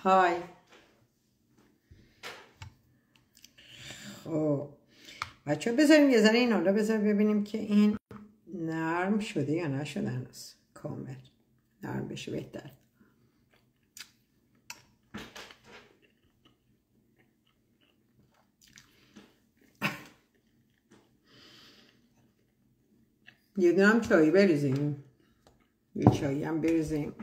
های. خب بچه بذاریم یه ذره این حالا بذار ببینیم که این نرم شده یا نشده هنوز. کامل نرم بشه بهتر. یه دونم چایی بریزیم، یه چایی هم بریزیم.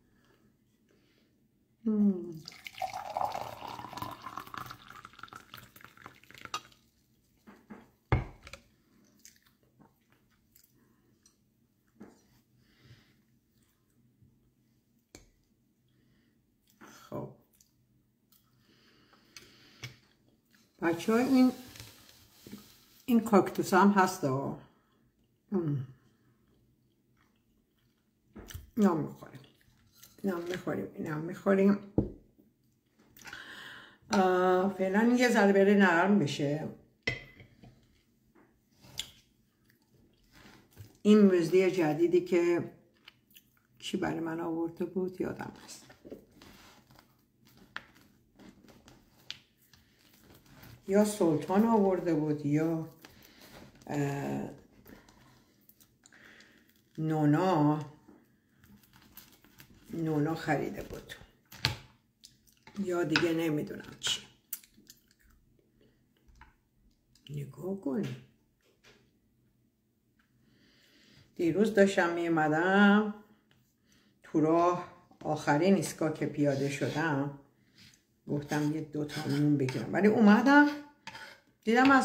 خب بچه ها این کاکتوس هم هست ها. نام میخوریم. فعلا یه ذره بره نرم بشه. این موزلی جدیدی که کی برای من آورده بود یادم هست. یا سلطان آورده بود یا نونا خریده بود یا دیگه نمیدونم چی. نگاه کنی. دیروز داشتم میمدم تو راه، آخرین ایستگاه که پیاده شدم گفتم یه 2 تا نون بگیرم، ولی اومدم دیدم از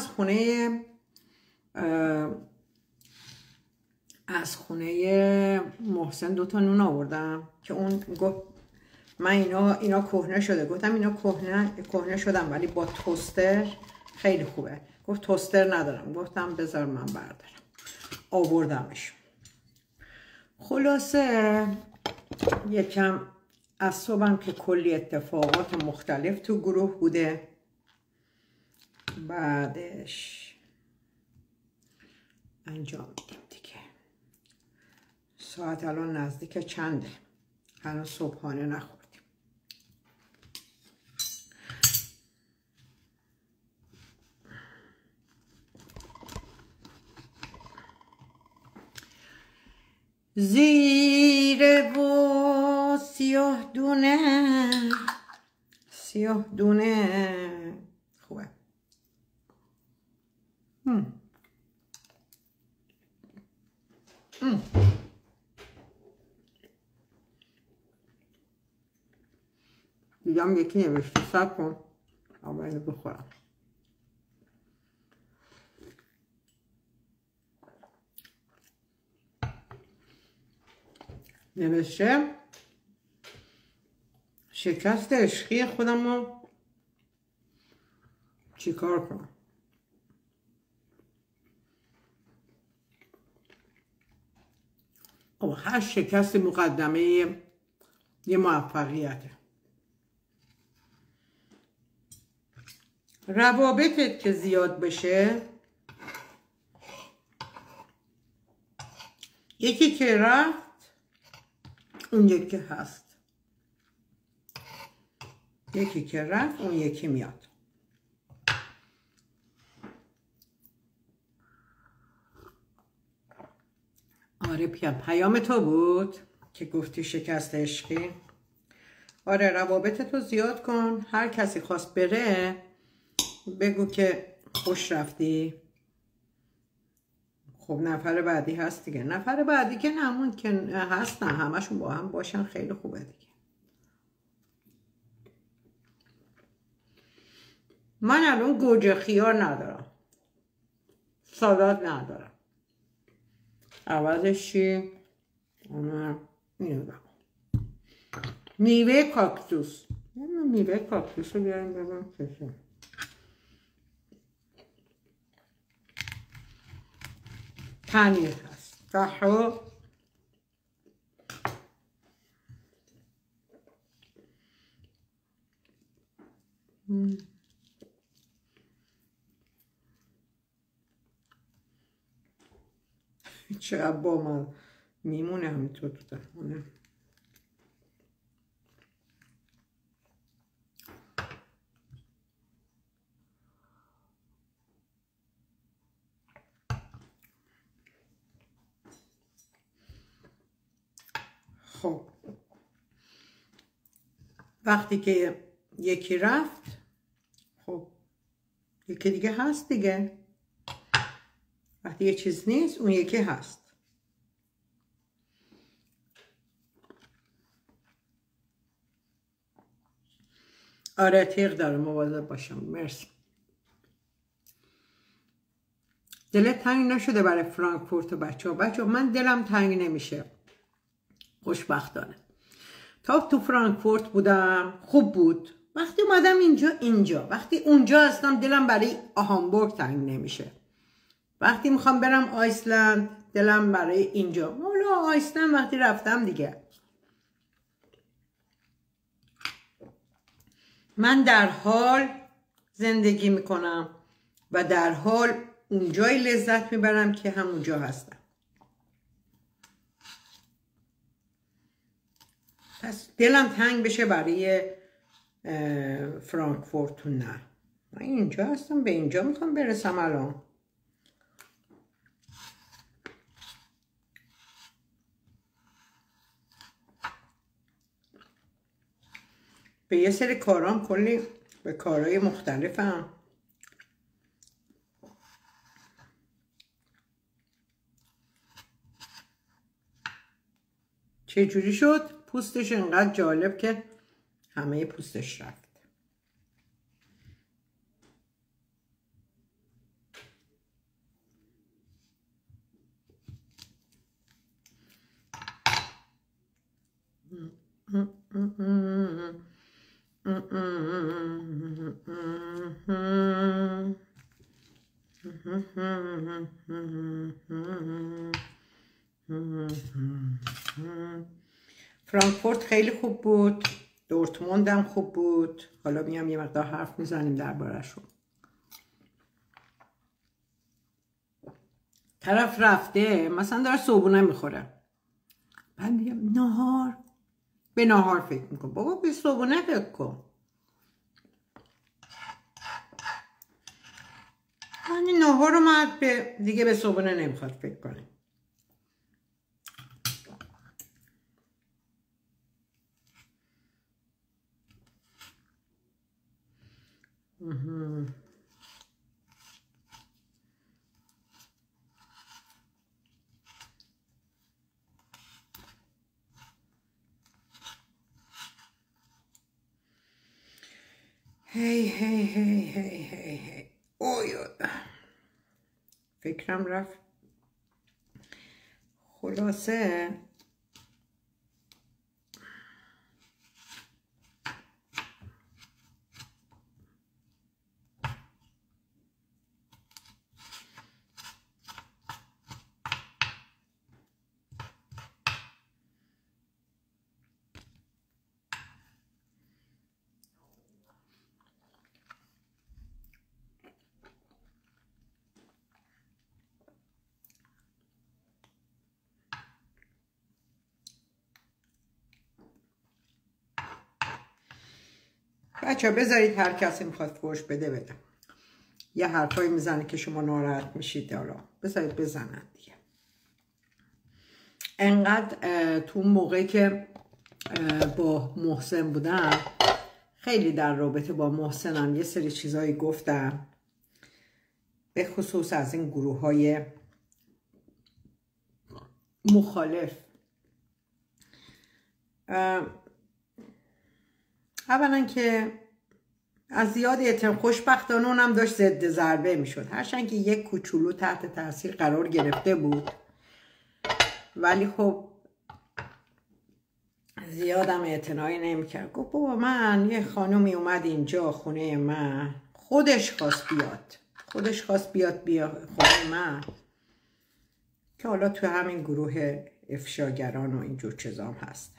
خونه محسن 2 تا نون آوردم که اون گفت من اینا کهنه شده. گفتم اینا کهنه شدم ولی با توستر خیلی خوبه. گفت توستر ندارم. گفتم بذار من بردارم. آوردمش. خلاصه یکم از صبحم که کلی اتفاقات مختلف تو گروه بوده. بعدش انجام میدیم دیگه. ساعت الان نزدیک چنده؟ هنوز صبحانه نخوردیم. زیره و سیاه دونه خوبه. دیدم یکی نوشته صبر کن اول بخورم. نوشته شکست عشقی خودم رو چیکار کنم. هر شکست مقدمه یه موفقیته. روابطت که زیاد بشه، یکی که رفت اون یکی هست، یکی که رفت اون یکی میاد. آره پیام تو بود که گفتی شکست عشقی. آره روابطتو زیاد کن. هر کسی خواست بره بگو که خوش رفتی. خب نفر بعدی هست دیگه. نفر بعدی که همون که هستن همشون با هم باشن خیلی خوبه دیگه. من الان گوجه خیار ندارم، سالاد ندارم. عوضش چی؟ میوه کاکتوس. میوه کاکتوس رو بیاریم ببینم چشه. پنیر هست. تحو چقدر با من میمونه همینطور تو دهونه. خب وقتی که یکی رفت، خب یکی دیگه هست دیگه. وقتی یه چیز نیست اون یکی هست. آره تیغ داره، مواظب باشم. مرسی. دلت تنگ نشده برای فرانکفورت و بچه ها؟ من دلم تنگ نمیشه خوشبختانه. تا تو فرانکفورت بودم خوب بود. وقتی اومدم اینجا وقتی اونجا هستم دلم برای هامبورگ تنگ نمیشه. وقتی میخوام برم آیسلند دلم برای اینجا. حالا آیسلند وقتی رفتم دیگه. من در حال زندگی میکنم و در حال اونجای لذت میبرم که همونجا هستم. پس دلم تنگ بشه برای فرانکفورت نه. من اینجا هستم، به اینجا میخوام برسم الان. به یه سری کارام کلی به کارهای مختلفم. چه جوری شد؟ پوستش انقدر جالب که همه پوستش رفت. فرانکفورت خیلی خوب بود، دورتموند هم خوب بود. حالا میام یه مقدار حرف میزنیم درباره‌شون. طرف رفته مثلا داره صبحونه میخوره، بعد میگم نهار، به نهار فکر میکن. بابا به صبحونه فکر کن. یعنی نهار رو مرد دیگه به صبحونه نمیخواد فکر کنه. هی اوی فکرم رفت. خلاصه بچه ها بذارید هر کسی میخواد فوش بده. یه حرفایی میزنه که شما ناراحت میشید، حالا بذارید بزنن دیگه. انقدر تو موقعی که با محسن بودم خیلی در رابطه با محسنم یه سری چیزایی گفتم، به خصوص از این گروه های مخالف. اولا که از زیاد اعتماد، خوشبختانه اونم داشت ضد ضربه میشد، هرچند که یک کوچولو تحت تاثیر قرار گرفته بود، ولی خب زیادم اعتنایی نمیکرد. گفت بابا من یه خانومی اومد اینجا خونه من، خودش خواست بیاد خونه من، که حالا تو همین گروه افشاگران و اینجور چیزام هست.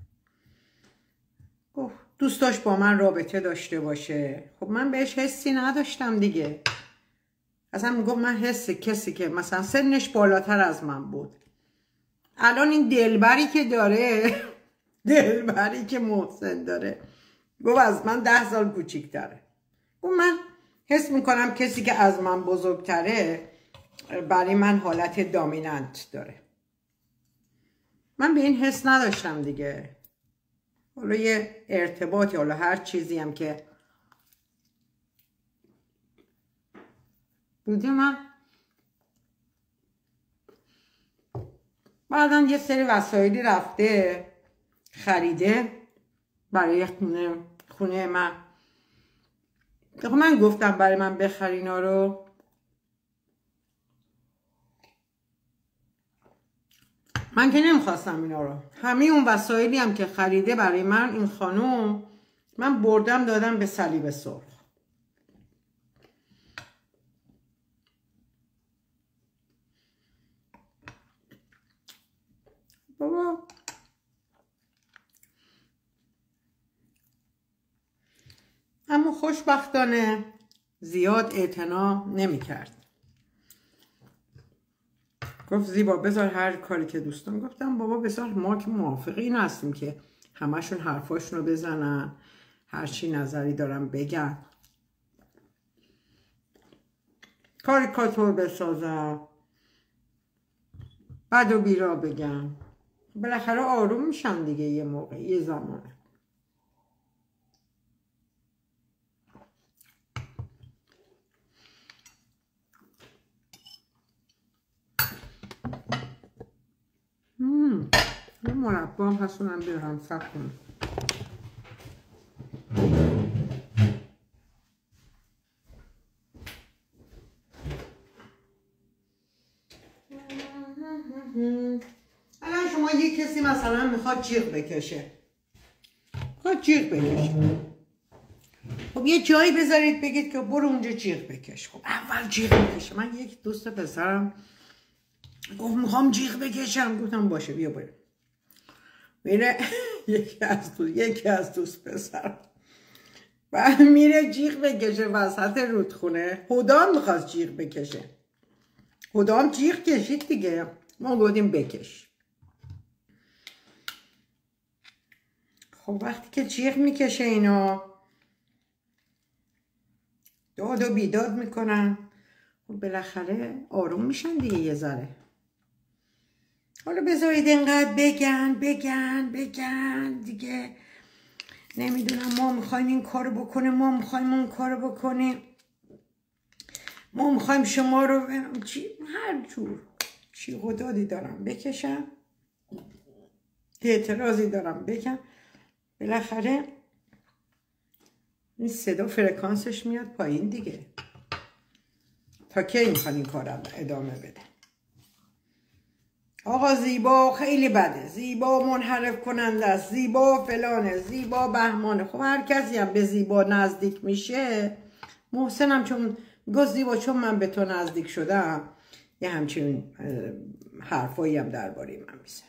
گفت دوست داشت با من رابطه داشته باشه. خب من بهش حسی نداشتم دیگه. اصلا میگفت من حس کسی که مثلا سنش بالاتر از من بود، الان این دلبری که داره دلبری که محسن داره، گفت از من 10 سال کوچیک‌تره. گفت من حس میکنم کسی که از من بزرگتره برای من حالت دامیننت داره. من به این حس نداشتم دیگه. حالا یه ارتباطی، حالا هر چیزی هم که بودی، من بعدا یه سری وسایلی رفته خریده برای خونه من. من گفتم برای من بخری اینا رو. من که نمیخواستم اینا رو. همه اون وسایلی هم که خریده برای من این خانوم، من بردم دادم به صلیب سرخ. بابا اما خوشبختانه زیاد اعتنا نمی کرد. گفت زیبا بذار هر کاری که دوستان. گفتم بابا بذار، ما که موافقی این هستیم که همشون حرفاشون رو بزنن، هر چی نظری دارم بگن، کاریکاتور بسازن، بد و بیرا بگن، بالاخره آروم میشن دیگه. یه موقع، یه زمانه. یه مربا هم هستونم بیارم سب کنم. الان شما یه کسی مثلا میخواد جیغ بکشه، خب یه جایی بذارید بگید که برو اونجا جیغ بکش. خب اول جیغ بکشه. من یک دوست پسرم گفت میخوام جیغ بکشم. گفتم باشه بیا برو. میره یکی از دوست پسرم و میره جیغ بکشه وسط رودخونه. هدام میخواست جیغ بکشه، هدام جیغ کشید دیگه. ما گفتیم بکش. خب وقتی که جیغ میکشه اینا داد و بیداد میکنن، خب بالاخره آروم میشن دیگه یه ذره. حالا بذارید اینقدر بگن دیگه، نمیدونم ما میخوایم این کارو بکنیم، ما میخوایم اون کارو بکنیم، ما میخوایم شما رو هر جور چی قدادی دارم بکشم، اعتراضی دارم بگم، بالاخره این صدا فرکانسش میاد پایین دیگه. تا کی میخوان این کارم ادامه بده؟ آقا زیبا خیلی بده، زیبا منحرف کننده است، زیبا فلانه، زیبا بهمانه. خب هر کسی هم به زیبا نزدیک میشه، محسنم چون گفت زیبا چون من به تو نزدیک شدم یه همچین حرفایی هم درباره من میزنم.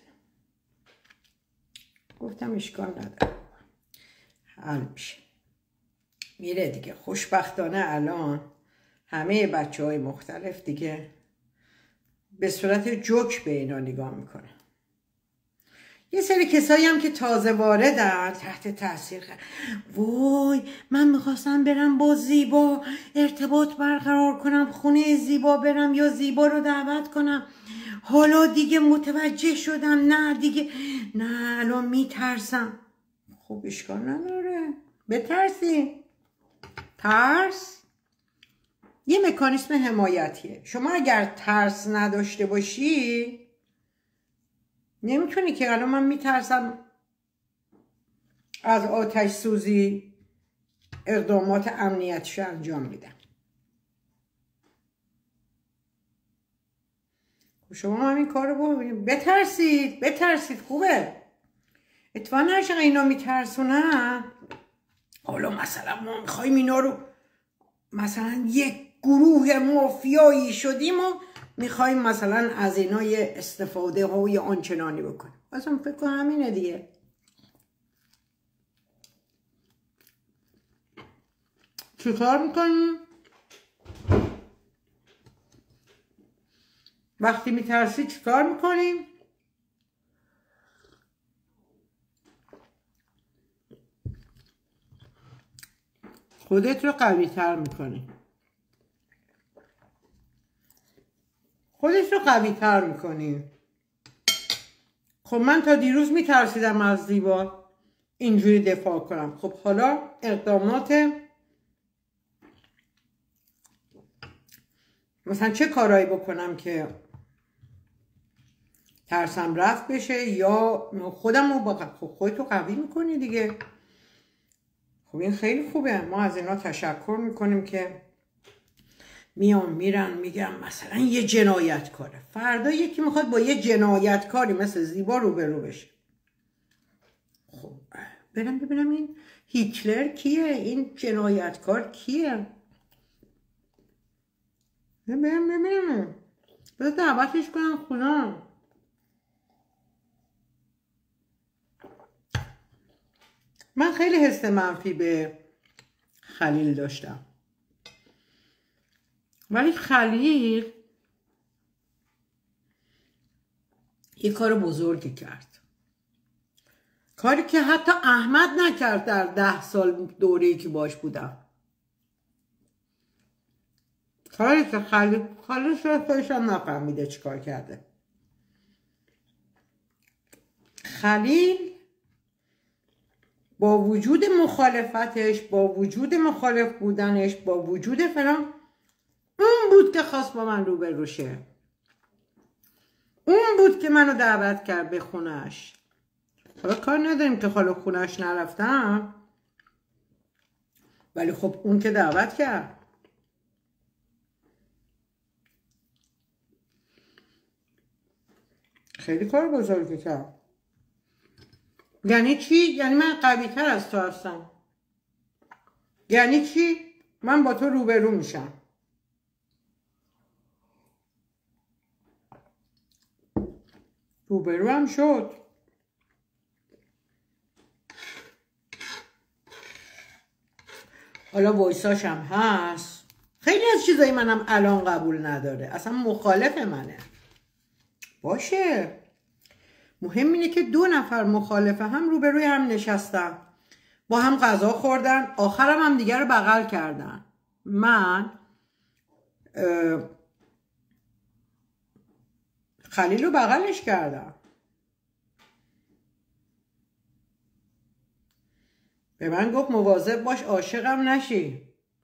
گفتم اشکال نداره، حل میشه، میره دیگه. خوشبختانه الان همه بچه های مختلف دیگه به صورت جوک به اینا نگاه میکنه. یه سری کسایی هم که تازه واردن تحت تاثیر وای من میخواستم برم با زیبا ارتباط برقرار کنم، خونه زیبا برم یا زیبا رو دعوت کنم، حالا دیگه متوجه شدم نه دیگه نه، الان میترسم. خب اشکال نداره بترسی. ترس یه مکانیسم حمایتیه. شما اگر ترس نداشته باشی نمیتونی که الان من میترسم از آتش سوزی اقدامات امنیتش انجام میدم. شما همین کار رو بکنید. بترسید خوبه. اتفاقا هرچقدر اینا میترسونن، حالا مثلا ما میخوایم اینا رو مثلا یک گروه مافیایی شدیم و میخوایم مثلا از اینا یه استفاده های آنچنانی بکنیم. اصلا فکر کنم همینه دیگه. چی کار میکنیم؟ وقتی میترسی چی کار میکنیم؟ خودت رو قوی تر میکنی. خب من تا دیروز میترسیدم از زیبا اینجوری دفاع کنم. خب حالا اقدامات مثلا چه کارایی بکنم که ترسم رفت بشه یا خودم رو با خودتو قوی میکنی دیگه. خب این خیلی خوبه. ما از اینا تشکر میکنیم که میان میرن میگن مثلا یه جنایتکاره، فردا یکی میخواد با یه جنایتکاری مثل زیبا روبرو بشه. خب برم ببینم این هیتلر کیه، این جنایتکار کیه، برم ببینم، بذار دعوتش کنم خونه. من خیلی حس منفی به خلیل داشتم، ولی خلیل یه کار بزرگی کرد، کاری که حتی احمد نکرد در 10 سال دوره‌ای که باش بودم. کاری که خلیل شاید خودش هم نفهمیده چی کار کرده. خلیل با وجود مخالفتش، با وجود مخالف بودنش، با وجود فلان، اون بود که خواست با من روبرو شه. اون بود که منو دعوت کرد به خونش. حالا کار نداریم که حالا خونش نرفتم، ولی خب اون که دعوت کرد. خیلی کار بزرگی کرد. یعنی چی؟ یعنی من قوی تر از تو هستم. یعنی چی؟ من با تو روبرو میشم. روبرو هم شد. حالا وایساش هم هست. خیلی از چیزایی منم الان قبول نداره، اصلا مخالف منه. باشه، مهم اینه که 2 نفر مخالفه هم روبروی هم نشستن، با هم غذا خوردن، آخرم هم دیگر رو بغل کردن. من خلیل رو بغلش کردم، به من گفت مواظب باش عاشقم نشی.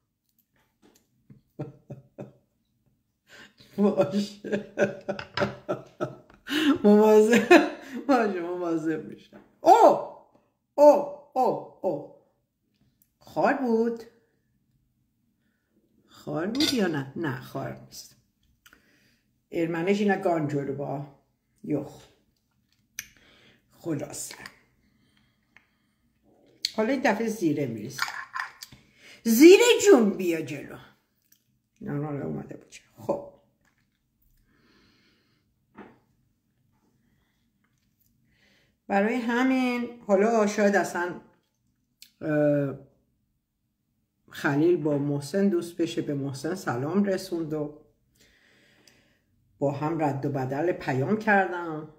باشه مواظب میشم. او خار بود یا نه خار نیست. ارمنش اینا گانجور با یخ. خلاصه حالا این دفعه زیره میریسم. زیره جون بیا جلو. نه اومده بود. خب برای همین حالا شاید اصلا خلیل با محسن دوست بشه، به محسن سلام رسوند و با هم رد و بدل پیام کردم.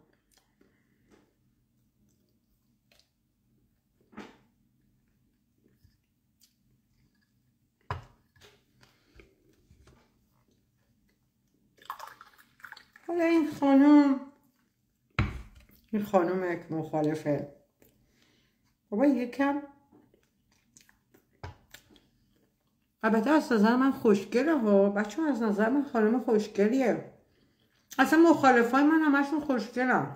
حالا این خانوم مخالفه بابا یکم، البته از نظر من خوشگله ها بچه، از نظر من خانم خوشگلیه. اصلا مخالفای من همشون خوشگلن.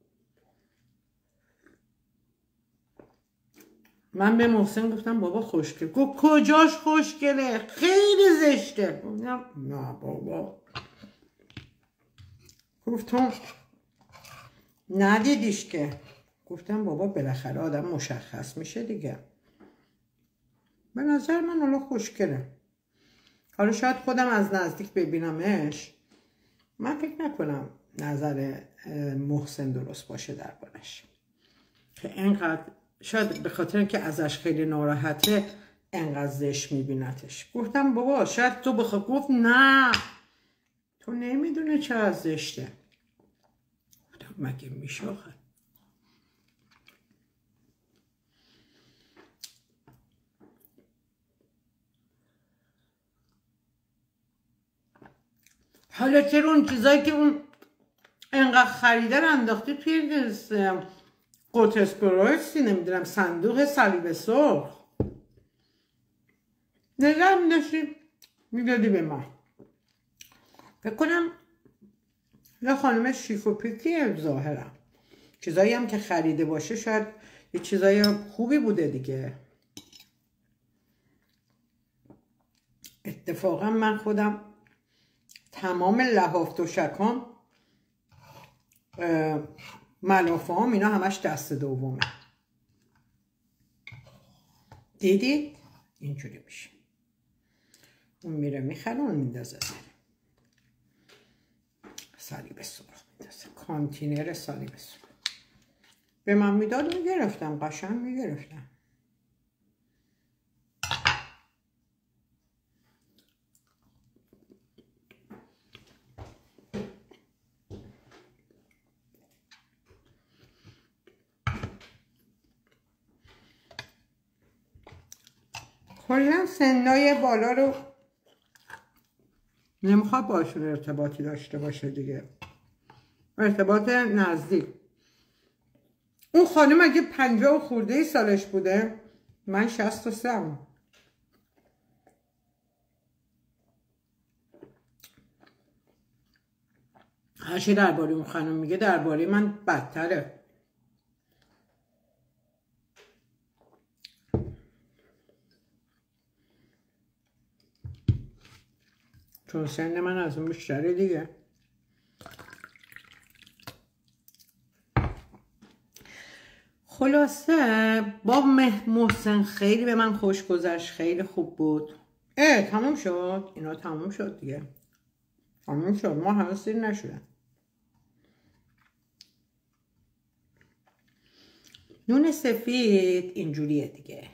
من به محسن گفتم بابا خوشگل، گفت کجاش خوشگله، خیلی زشته. نه بابا، گفتم ندیدیش که. گفتم بابا بالاخره آدم مشخص میشه دیگه. به نظر من حالا خوشگله. حالا شاید خودم از نزدیک ببینمش، من فکر نکنم نظر محسن درست باشه دربارش، که انقدر شاید به خاطر اینکه ازش خیلی ناراحته انقدر زشت میبینتش. گفتم بابا شاید تو بخواد. گفت نه تو نمیدونه چه از زشته. گفتم مگه میشه آخه؟ حالا چرا اون چیزایی که اون انقدر انقدر خریدن انداخته توی قوتسپرویسی، نمیدونم صندوق صلیب سرخ. نگه میداشتی میدادی به من. فکر کنم یه خانم شیک و پیکیه ظاهرم. چیزایی هم که خریده باشه شاید یه چیزای خوبی بوده دیگه. اتفاقا من خودم تمام لحاف تشکام، ملافه هم، اینا همش دست دومه. دیدید؟ اینجوری میشه. اون میره میخره، اون میندازه صلیب سرخ میندازه. کانتینر صلیب سرخ به من میداد، میگرفتم، قشنگ میگرفتم. کلا سنای بالا رو نمیخواد باشون ارتباطی داشته باشه دیگه، ارتباط نزدیک. اون خانم اگه 50 خورده سالش بوده، من 63. هرچی درباره اون خانم میگه درباره من بدتره. چون سن من از اون بیشتره دیگه. خلاصه با محسن خیلی به من خوش گذشت، خیلی خوب بود. تموم شد، اینا تموم شد دیگه، تموم شد. ما همه سیر نشدن. نون سفید اینجوریه دیگه،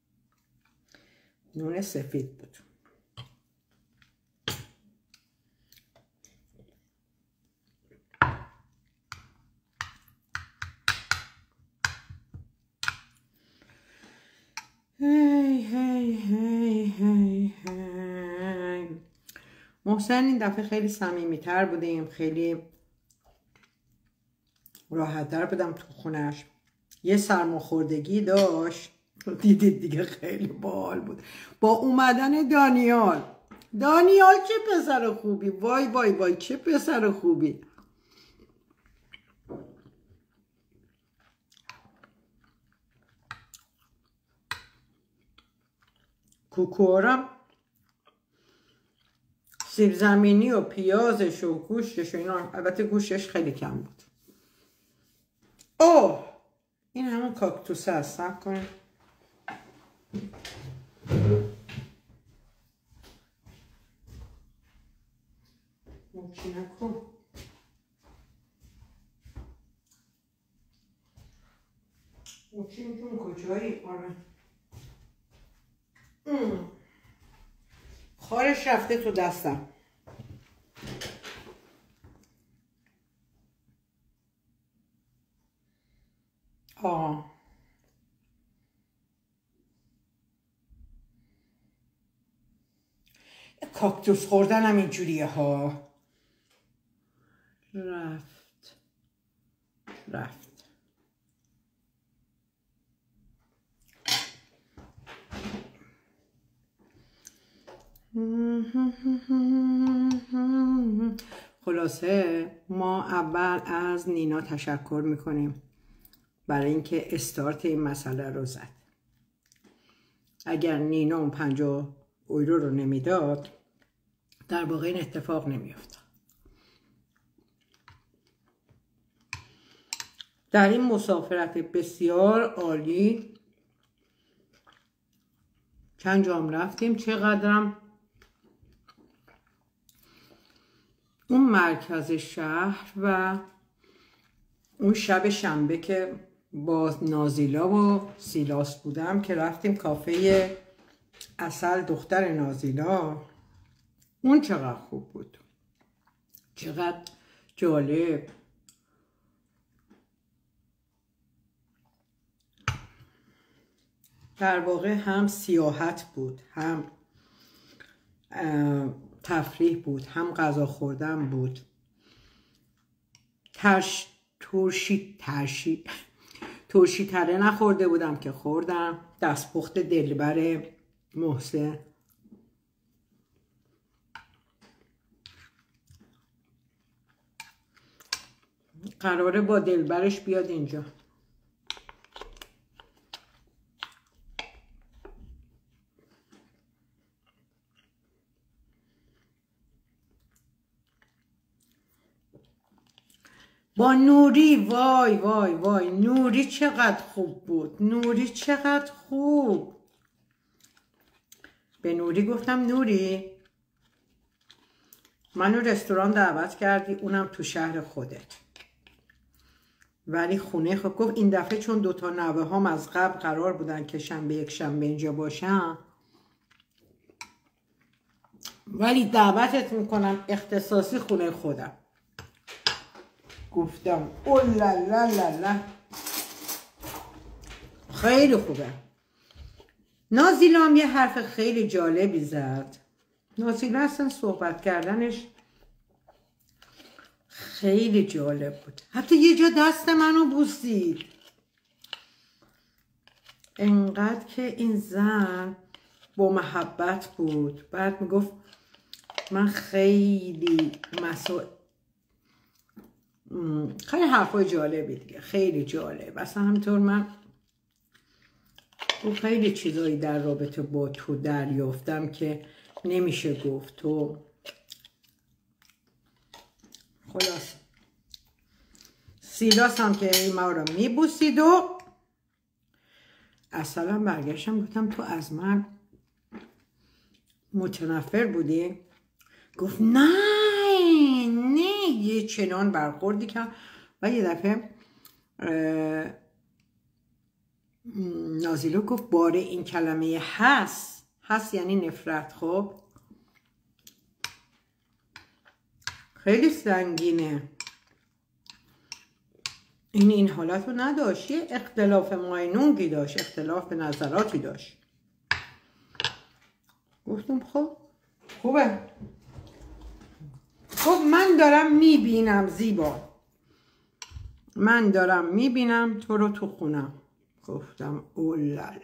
نون سفید بود. هی محسن این دفعه خیلی صمیمیتر بودیم، خیلی راحت‌تر بودم تو خونش. یه سرماخوردگی داشت، دیدید دیگه، خیلی باحال بود. با اومدن دانیال چه پسر خوبی، وای وای وای چه پسر خوبی. کوکورم سیب زمینی و پیازش و گوشتش و اینا، البته گوشتش خیلی کم بود. اوه این همون کاکتوسه هست، صبر کن. موچی نکن. موچی میتون کجایی؟ آره خارش رفته تو دستم. کاکتوس خوردن هم اینجوریه ها. رفت خلاصه ما اول از نینا تشکر میکنیم برای اینکه استارت این مسئله رو زد. اگر نینا اون 50 یورو رو نمیداد، در واقع این اتفاق نمیافتاد. در این مسافرت بسیار عالی چند جام رفتیم، چقدرم اون مرکز شهر و اون شب شنبه که با نازیلا و سیلاس بودم که رفتیم کافه عسل دختر نازیلا، اون چقدر خوب بود، چقدر جالب. در واقع هم سیاحت بود، هم تفریح بود، هم غذا خوردن بود. ترشی تره نخورده بودم که خوردم. دستپخت دلبر محسن. قراره با دلبرش بیاد اینجا. با نوری، وای وای وای، نوری چقدر خوب بود، نوری چقدر خوب. به نوری گفتم نوری منو رستوران دعوت کردی، اونم تو شهر خودت، ولی خونه خود. گفت این دفعه چون دوتا نوه هم از قبل قرار بودن که شنبه یک شنبه اینجا باشن، ولی دعوتت میکنم اختصاصی خونه خودم. گفتم اولالالالا خیلی خوبه. نازیلا هم یه حرف خیلی جالبی زد. نازیلا اصلا صحبت کردنش خیلی جالب بود. حتی یه جا دست منو بوسید. انقدر که این زن با محبت بود. بعد میگفت من خیلی خیلی حرفای جالبی دیگه، خیلی جالب. اصلا همینطور من خیلی چیزایی در رابطه با تو دریافتم که نمیشه گفت. تو خلاص سیلاس هم که ما رو میبوسید و اصلا برگشتم گفتم تو از من متنفر بودی؟ گفت نه یه چنان برخوردی که. و یه دفعه نازیلو گفت باره این کلمه هست یعنی نفرت. خب خیلی سنگینه. این حالت رو نداشت. یه اختلاف ماینونگی داشت، اختلاف نظراتی داشت. گفتم خب خوبه. خب من دارم میبینم زیبا، من دارم میبینم تو رو تو خونم. گفتم اولالا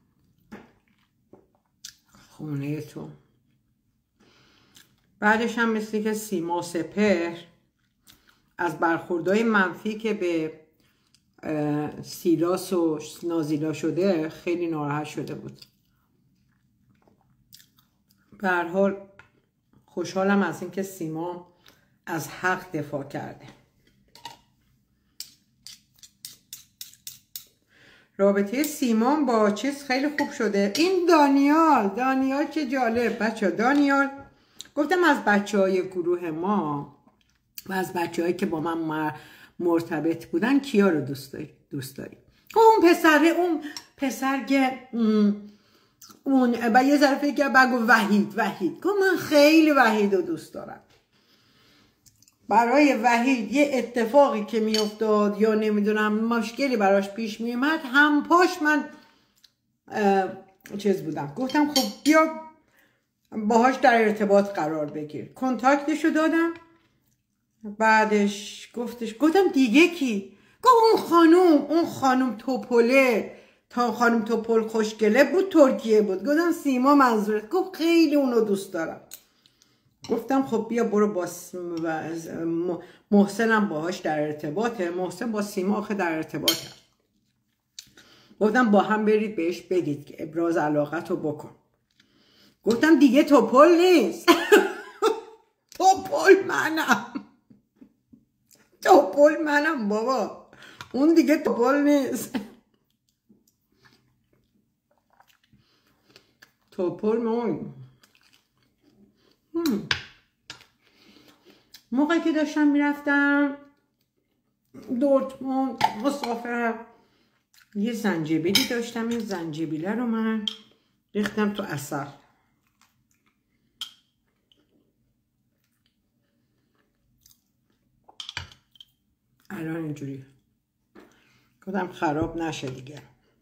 خونه تو. بعدش هم مثل که سیما سپهر از برخوردهای منفی که به سیلاس و نازیلا شده خیلی ناراحت شده بود. به هر حال خوشحالم از اینکه سیما از حق دفاع کرده. رابطه سیما با چیز خیلی خوب شده. این دانیال چه جالب بچه. دانیال گفتم از بچه های گروه ما و از بچه هایی که با من مرتبط بودن کیا رو دوست داری؟ اون پسر که اون و یه ذره فکر کرد بگو وحید. گفت من خیلی وحید رو دوست دارم. برای وحید یه اتفاقی که میافتاد یا نمیدونم مشکلی براش پیش میومد هم پاش من چیز بودم. گفتم خب بیا باهاش در ارتباط قرار بگیر. کنتاکتشو دادم. بعدش گفتم دیگه کی؟ گفت اون خانم توپله، تا خانم توپل خوشگله بود ترکیه بود. گفتم سیما منظورت؟ گفت خیلی اونو دوست دارم. گفتم خب بیا برو با محسنم باهاش در ارتباطه. محسن با سیما آخه در ارتباطه. گفتم با هم برید بهش بگید که ابراز علاقت رو بکن. گفتم دیگه توپل نیست. توپل منم بابا، اون دیگه توپل نیست. توپل موقعی که داشتم میرفتم دورتموند مسافر، یه زنجبیلی داشتم. این زنجبیله رو من ریختم تو عسل. الان اینجوری گفتم خراب نشه دیگه.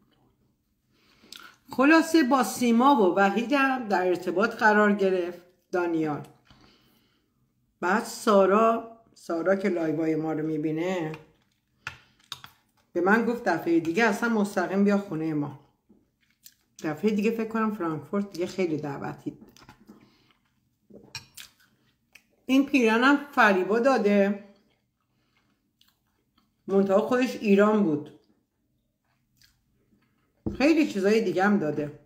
خلاصه با سیما و وحیدم در ارتباط قرار گرفت دانیال. بعد سارا سارا که لایوای ما رو میبینه به من گفت دفعه دیگه اصلا مستقیم بیا خونه ما. دفعه دیگه فکر کنم فرانکفورت دیگه خیلی دعوتی. این پیرنم فریبا داده، منتها خودش ایران بود. خیلی چیزای دیگه هم داده.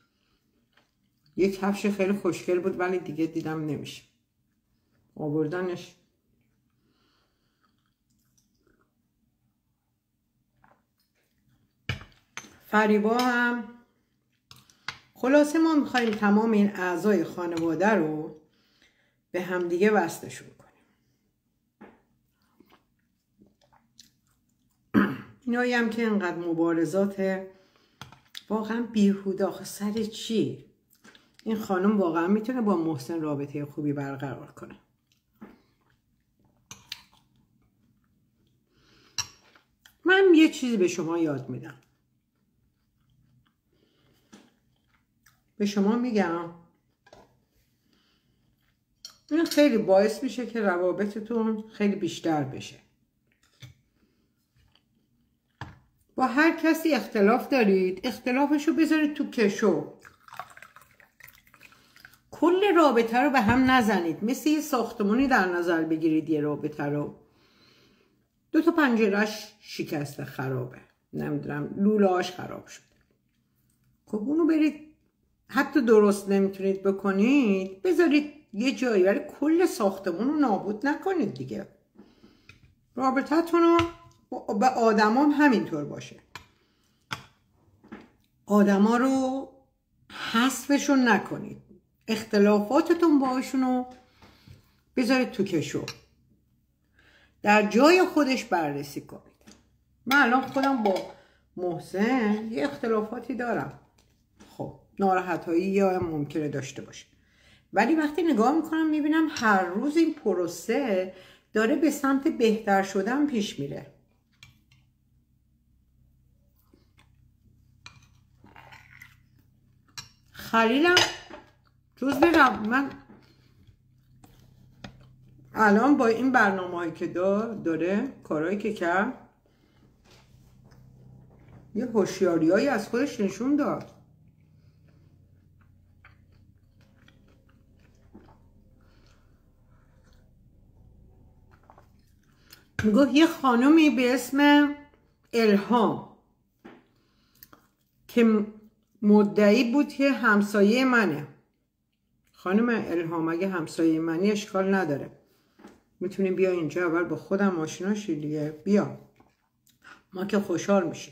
یک کفش خیلی خوشگل بود ولی دیگه دیدم نمیشه آوردنش. فریبا هم خلاصه ما میخوایم تمام این اعضای خانواده رو به همدیگه وصلشون کنیم. اینایی هم که انقدر مبارزات واقعا بیهوده، آخه سر چی؟ این خانم واقعا میتونه با محسن رابطه خوبی برقرار کنه. من یه چیزی به شما یاد میدم. به شما میگم این خیلی باعث میشه که روابطتون خیلی بیشتر بشه. با هر کسی اختلاف دارید، اختلافشو بذارید تو کشو. کل رابطه رو به هم نزنید. مثل یه ساختمانی در نظر بگیرید یه رابطه رو. 2 تا پنجره‌اش شکسته، خرابه، نمیدونم لوله‌اش خراب شده. خب اونو برید، حتی درست نمیتونید بکنید بذارید یه جایی، ولی کل ساختمون رو نابود نکنید دیگه. رابطتون رو به آدم همینطور باشه. آدما رو حذفشون نکنید. اختلافاتتون باشون رو بذارید تو کشو، در جای خودش بررسی کنید. من الان خودم با محسن یه اختلافاتی دارم، خب ناراحتایی یا ممکنه داشته باشه، ولی وقتی نگاه میکنم میبینم هر روز این پروسه داره به سمت بهتر شدن پیش میره. خلیلم روز برم، من الان با این برنامه‌هایی که داره، کارهایی که کرد، یه هوشیاریایی از خودش نشون داد. میگفت یه خانومی به اسم الهام که مدعی بود که همسایه منه. خانم الهام اگه همسایه منی اشکال نداره، میتونیم بیا اینجا اول با خودم آشنا شی دیگه. بیا، ما که خوشحال میشیم.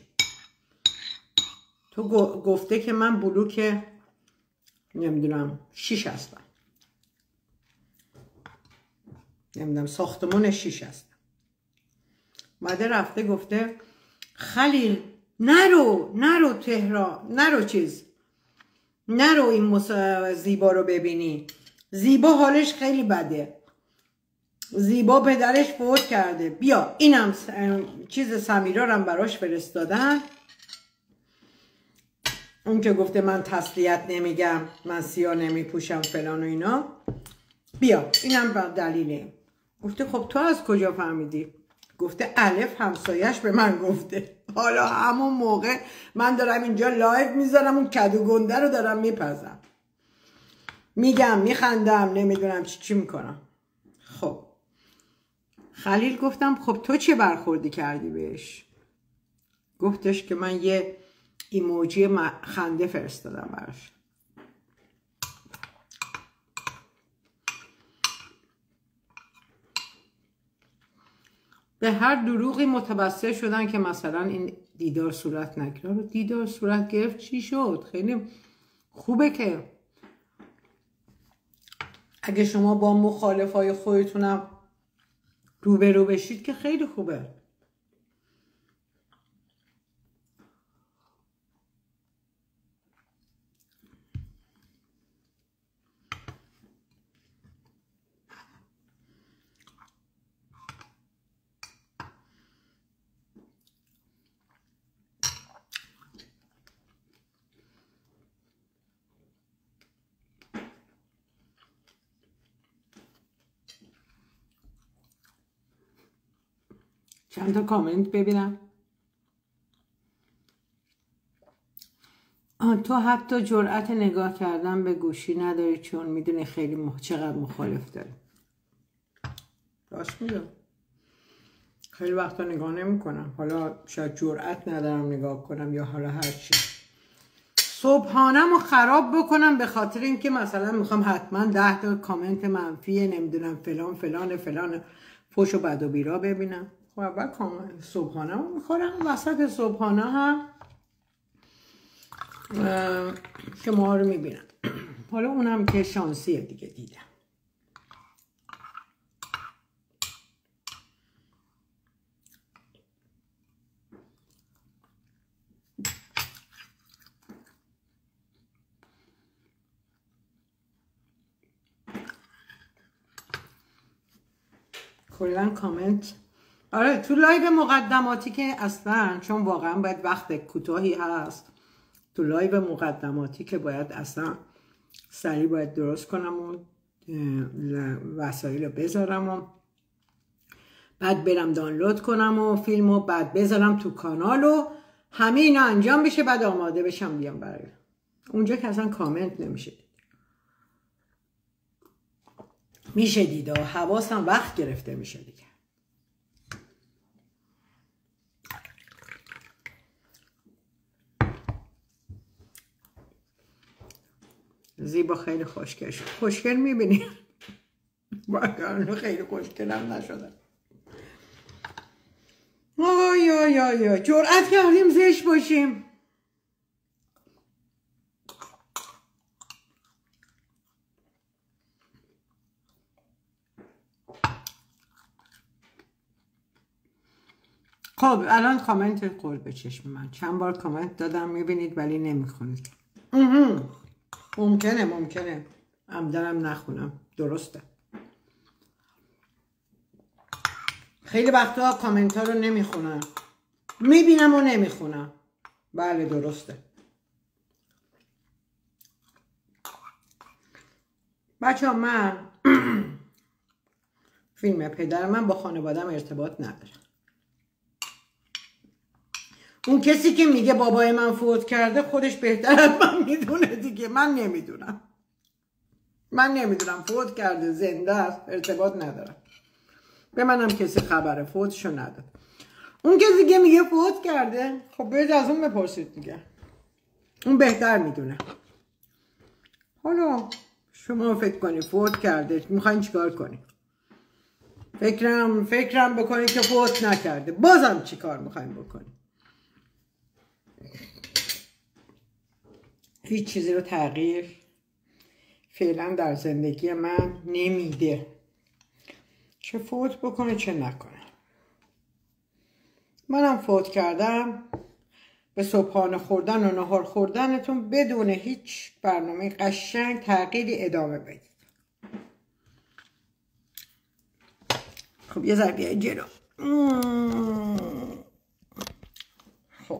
تو گفته که من بلوک نمیدونم 6 هستم، نمیدونم ساختمون 6 هستم. ماده رفته گفته خلیل نرو تهران، نرو این زیبا رو ببینی. زیبا حالش خیلی بده، زیبا پدرش فوت کرده. بیا اینم چیز سمیرا رو براش فرستادن، اون که گفته من تسلیت نمیگم، من سیاه نمیپوشم فلان و اینا. بیا اینم دلیله. گفته خب تو از کجا فهمیدی؟ گفته الف همسایش به من گفته. حالا همون موقع من دارم اینجا لایو میذارم، اون کدو گنده رو دارم میپزم، میگم میخندم، نمیدونم چی میکنم. خب خلیل گفتم خب تو چه برخوردی کردی بهش؟ گفتش که من یه ایموجی خنده فرستادم براش. به هر دروغی متوسل شدن که مثلا این دیدار صورت نگرفت. دیدار صورت گرفت چی شد؟ خیلی خوبه که اگه شما با مخالفای خودتونم روبرو بشید که خیلی خوبه. چند تا کامنت ببینم. تو حتی جرأت نگاه کردن به گوشی نداری چون میدونی خیلی چقدر مخالف داری. راست میگم. خیلی وقتا نگاه نمی کنم. حالا شاید جرأت ندارم نگاه کنم یا حالا هرچی. صبحانم رو خراب بکنم به خاطر اینکه مثلا میخوام حتما 10 تا کامنت منفی نمیدونم فلان فلان فلان فوش و بد و بیرا ببینم. خب اول کامنت صبحانم رو میخورم، وسط صبحانه هم شما رو میبینم. حالا اونم که شانسیه دیگه دیدم. کلا کامنت. آره تو لایو مقدماتی که اصلا چون واقعا باید وقت کوتاهی هست، تو لایو مقدماتی که باید اصلا سریع باید درست کنم و وسایل رو بذارم و بعد برم دانلود کنم و فیلم و بعد بذارم تو کانال و همه اینا انجام بشه، بعد آماده بشم بیام برای اونجا که اصلا کامنت نمیشه میشه دید و حواسم وقت گرفته میشه دیگه. زیبا خیلی خوشگل شد. خوشگل میبینی؟ خیلی خوشگلم نشدم. آی آی آی آی جرأت کردیم زشت باشیم. خب الان کامنت قول به چشم من. چند بار کامنت دادم میبینید ولی نمیخونید. ممکنه عمدنم نخونم. درسته. خیلی وقتا کامنت ها رو نمیخونم، میبینم و نمیخونم. بله درسته. بچه ها من فیلم پدر من با خانوادم ارتباط نداره. اون کسی که میگه بابای من فوت کرده خودش بهتر از من میدونه دیگه. من نمیدونم فوت کرده زنده است، ارتباط ندارم. به منم کسی خبر فوتشو نداد. اون کسی که میگه فوت کرده خب برید از اون بپرسید دیگه، اون بهتر میدونه. حالا شما فکر کنی فوت کرده میخواین چیکار کنی؟ فکرم بکنی که فوت نکرده، بازم چیکار میخواین بکنی؟ هیچ چیزی رو تغییر فعلا در زندگی من نمیده، چه فوت بکنه چه نکنه. منم فوت کردم، به صبحانه خوردن و نهار خوردنتون بدون هیچ برنامه قشنگ تغییری ادامه بدید. خب یه ذره بیایی جلو. خب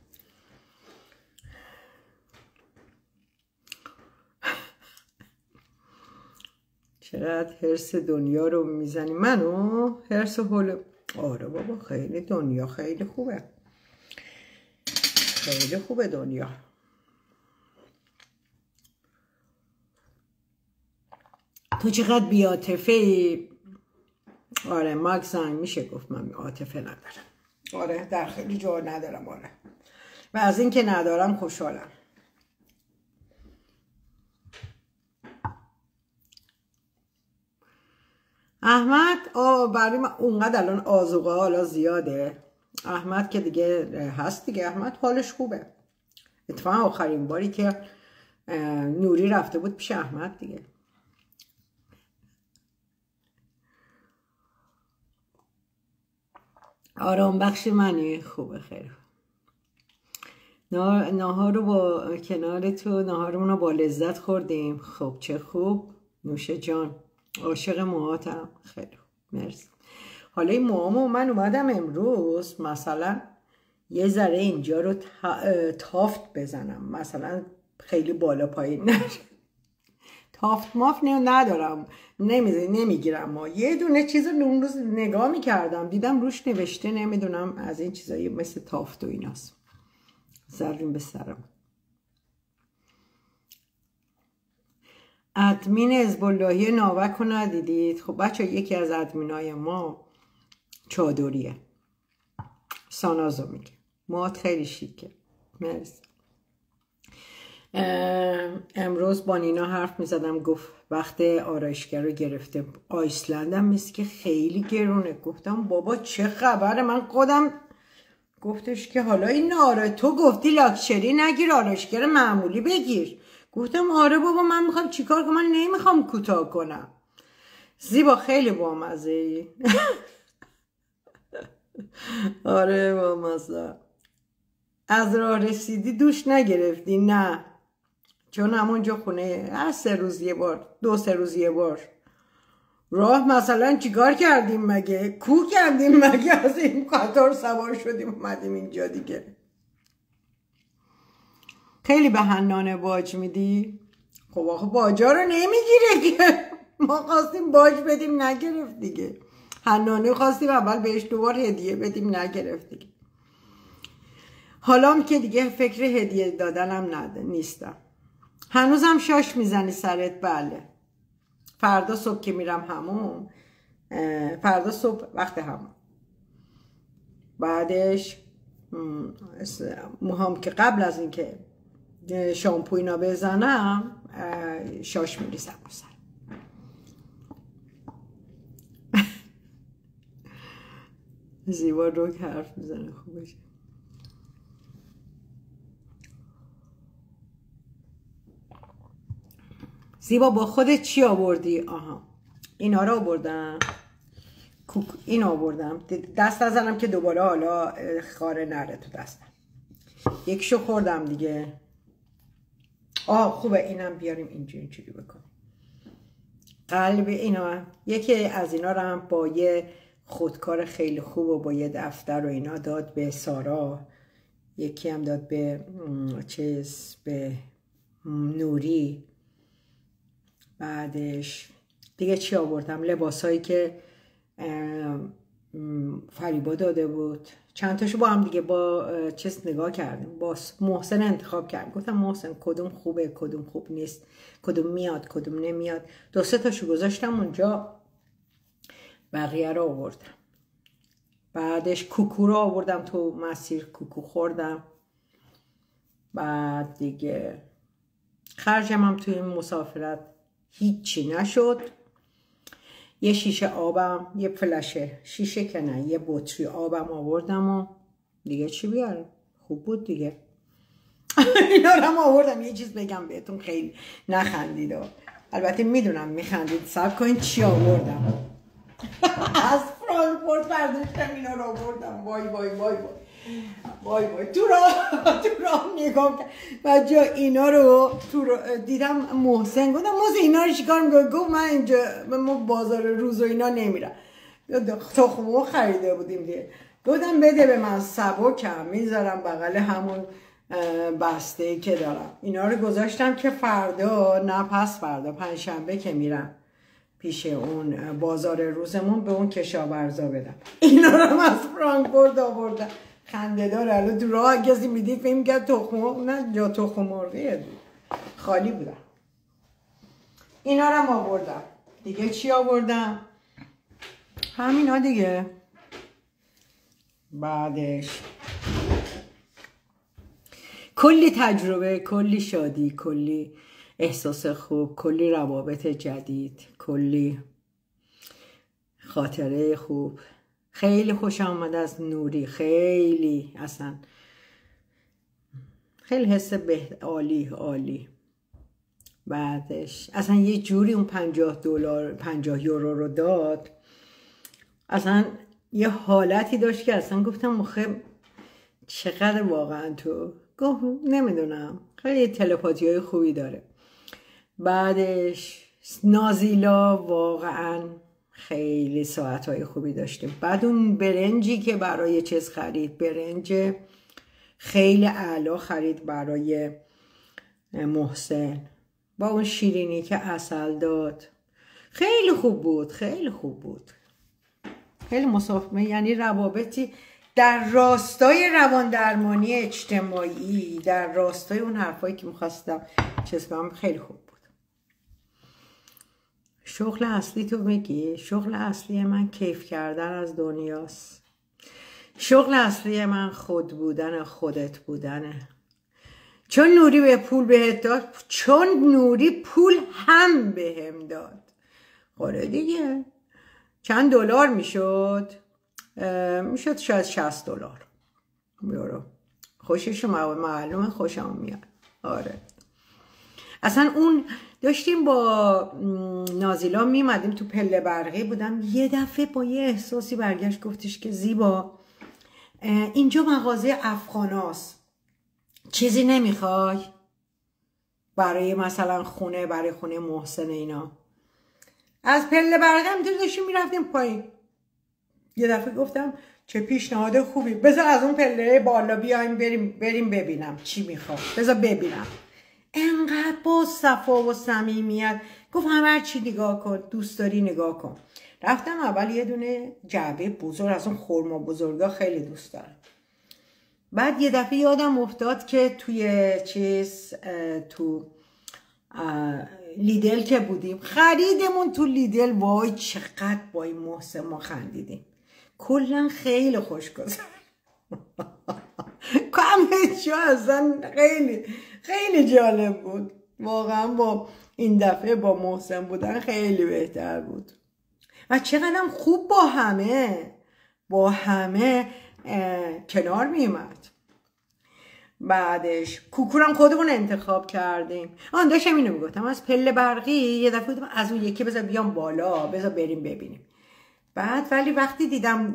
چقدر حرص دنیا رو میزنی منو؟ حرص حول. آره بابا خیلی دنیا خیلی خوبه، خیلی خوبه دنیا. تو چقدر بی‌عاطفه‌ای. آره ماکسان میشه گفت من عاطفه ندارم. آره در خیلی جا ندارم. آره و از این که ندارم خوشحالم. احمد برای من اونقدر الان آذوقه حالا زیاده. احمد که دیگه هست دیگه، احمد حالش خوبه. اتفاقا آخرین باری که نوری رفته بود پیش احمد دیگه. آرام بخش منی. خوبه خیلی. ناهار رو با کنار تو ناهارمون رو با لذت خوردیم. خب چه خوب. نوش جان. عاشق موهاتم. خیلی خوب مرسی. حالا این موهامو من اومدم امروز مثلا یه ذره اینجا رو تافت بزنم، مثلا خیلی بالا پایین نشه. تافت ماف ندارم، نمیگیرم. ما یه دونه چیز رو اون روز نگاه میکردم دیدم روش نوشته، نمیدونم از این چیزایی مثل تافت و ایناست. زریم به سرم. ادمین حزب اللهی ناوک رو ندیدید؟ خب بچه یکی از ادمینای ما چادریه، سانازو میگه، موهات خیلی شیکه. مرسی. امروز با نینا حرف میزدم، گفت وقت آرایشگر رو گرفته آیسلندم مثل که خیلی گرونه. گفتم بابا چه خبره؟ من خودم گفتش که حالا این آره تو گفتی لاکچری نگیر، آرایشگر معمولی بگیر. گفتم آره بابا من میخوام چیکار کنم، من نمیخوام کوتاه کنم. زیبا خیلی بامزه ای. آره بامزه. از راه رسیدی دوش نگرفتی؟ نه، چون همونجا خونه هر 3 روز یه بار 2-3 روز یه بار. راه مثلا چیکار کردیم مگه؟ کوه کردیم مگه؟ از این قطار سوار شدیم اومدیم اینجا دیگه. خیلی به حنانه باج میدی؟ خب آخه باجا رو نمیگیره که. ما خواستیم باج بدیم نگرفت دیگه. حنانه خواستیم اول بهش 2 بار هدیه بدیم نگرفت دیگه. حالا که دیگه فکر هدیه دادنم نیستم. هنوزم شاش میزنی سرت؟ بله. فردا صبح که میرم همون، فردا صبح وقت همون، بعدش موهام که قبل از اینکه شامپو اینا بزنم شاش میریزم سر. زیبا رو حرف میزنه خوبش. زیبا با خودت چی آوردی؟ آها اینا رو آوردم، این آوردم دست نزنم که دوباره حالا خاره نره تو دستم. یکشو خوردم دیگه. خوبه اینم بیاریم اینجوری بکنیم. قلب اینا، یکی از اینا رو هم با یه خودکار خیلی خوب و با یه دفتر و اینا داد به سارا، یکی هم داد به به نوری. بعدش دیگه چی آوردم؟ لباسایی که فریبا داده بود، چند تاشو با هم دیگه با نگاه کردیم، با محسن انتخاب کردیم. گفتم محسن کدوم خوبه کدوم خوب نیست، کدوم میاد کدوم نمیاد. 2-3 تاشو گذاشتم اونجا، بقیه رو آوردم. بعدش کوکو رو آوردم تو مسیر، کوکو خوردم. بعد دیگه خرجم هم توی این مسافرت هیچی نشد. یه شیشه آبم، یه فلشه شیشه که نه، یه بطری آبم آوردم و دیگه چی بیارم؟ خوب بود دیگه. اینا رو هم آوردم. یه چیز بگم بهتون، خیلی نخندید، البته میدونم میخندید. صبر کنید چی آوردم. از فرانکفورت برداشتم اینا رو آوردم. وای وای وای وای وای وای. تو راه نگاه کردم بچه‌ها، اینا رو دیدم. محسن گفتم محسن اینا رو چیکار می‌کنی؟ گفت من اینجا ما بازار روز و اینا نمیرم. تخمو خریده بودیم دیگه. گفتم بده به من، سبکم میذارم بغل همون بسته‌ای که دارم. اینا رو گذاشتم که فردا، نه پس فردا، پنجشنبه که میرم پیش اون بازار روزمون به اون کشاورزا بدم. اینا رو هم از فرانکفورت آوردم. خنده داره. الان تو راه کسی میدید فهم کرد تخم، نه جا تخم مرغیه، خالی بودم. اینا رو هم آوردم. دیگه چی آوردم؟ همینا دیگه. بعدش کلی تجربه، کلی شادی، کلی احساس خوب، کلی روابط جدید، کلی خاطره خوب. خیلی خوش آمد از نوری، خیلی اصلا خیلی حس عالی. بعدش اصلا یه جوری اون $50 یورو رو داد، اصلا یه حالتی داشت که اصلا گفتم مخه چقدر واقعا تو گفت نمیدونم، خیلی تلپاتی های خوبی داره. بعدش نازیلا واقعا خیلی ساعتهای خوبی داشتیم. بعد اون برنجی که برای چیز خرید، برنج خیلی اعلا خرید برای محسن. با اون شیرینی که عسل داد. خیلی خوب بود، خیلی خوب بود، خیلی مسافمه، یعنی روابطی در راستای روان درمانی اجتماعی، در راستای اون حرفایی که میخواستم چیز کنم. خیلی خوب بود. شغل اصلی تو میگی؟ شغل اصلی من کیف کردن از دنیاست. شغل اصلی من خود بودن، خودت بودنه. چون نوری به پول بهت داد، چون نوری پول هم بهم داد. خوره دیگه. چند دلار میشد؟ میشد شاید $60 یورو. خوشش معلومه خوشم میاد. آره. اصلا اون داشتیم با نازیلا میمدیم تو پله برقی بودم، یه دفعه با یه احساسی برگشت گفتش که زیبا اینجا مغازه افغاناست، چیزی نمیخوای برای مثلا خونه، برای خونه محسن اینا؟ از پله برقی همینطور داشتیم میرفتیم پایین. یه دفعه گفتم چه پیشنهاد خوبی، بذار از اون پله بالا بیایم بریم ببینم چی میخواد، بذار ببینم. انقدر با صفا و صمیمیت گفت هر چی نگاه کن، دوست داری نگاه کن. رفتم اول یه دونه جعبه بزرگ از اون خرما بزرگا خیلی دوست دارم. بعد یه دفعه یادم افتاد که توی تو لیدل که بودیم، خریدمون تو لیدل، وای چقدر با این محسن ما خندیدیم، کلا خیلی خوش گذشت. همه جا اصلا خیلی خیلی جالب بود واقعا. با این دفعه با محسن بودن خیلی بهتر بود و چقدرم خوب با همه کنار میومد. بعدش کوکورم خودمون انتخاب کردیم. داشتم اینو میگفتم از پله برقی یه دفعه بودم از اون یکی بذار بیام بالا، بذار بریم ببینیم. بعد ولی وقتی دیدم